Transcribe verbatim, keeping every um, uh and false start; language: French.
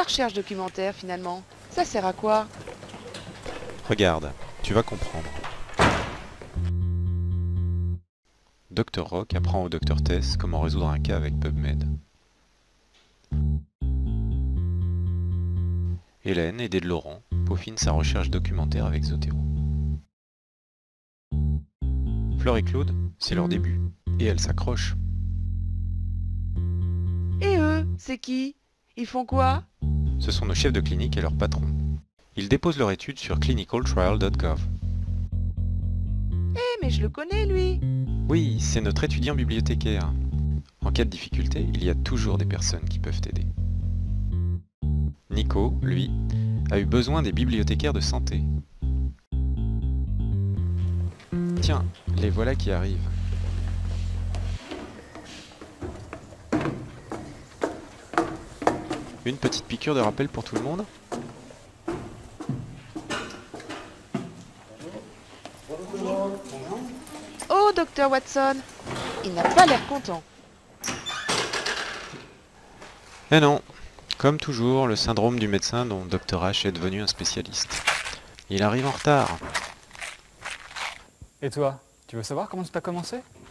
recherche documentaire finalement, ça sert à quoi? Regarde, tu vas comprendre. docteur Rock apprend au docteur Tess comment résoudre un cas avec PubMed. Hélène, aidée de Laurent, peaufine sa recherche documentaire avec Zotero. Fleur et Claude, c'est leur début, et elles s'accrochent. Et eux, c'est qui? Ils font quoi? Ce sont nos chefs de clinique et leurs patrons. Ils déposent leur étude sur clinical trial point gov. Eh mais je le connais lui! Oui, c'est notre étudiant bibliothécaire. En cas de difficulté, il y a toujours des personnes qui peuvent t'aider. Nico, lui, a eu besoin des bibliothécaires de santé. Tiens, les voilà qui arrivent. Une petite piqûre de rappel pour tout le monde? Oh, docteur Watson! Il n'a pas l'air content. Eh non, comme toujours, le syndrome du médecin dont docteur H est devenu un spécialiste. Il arrive en retard. Et toi, tu veux savoir comment ça a commencé?